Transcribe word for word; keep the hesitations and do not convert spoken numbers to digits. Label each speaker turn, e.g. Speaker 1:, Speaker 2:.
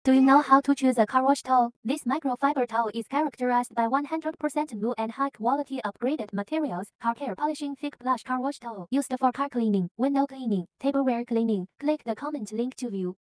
Speaker 1: Do you know how to choose a car wash towel? This microfiber towel is characterized by one hundred percent wool and high-quality upgraded materials. Car care polishing thick plush car wash towel used for car cleaning, window cleaning, tableware cleaning. Click the comment link to view.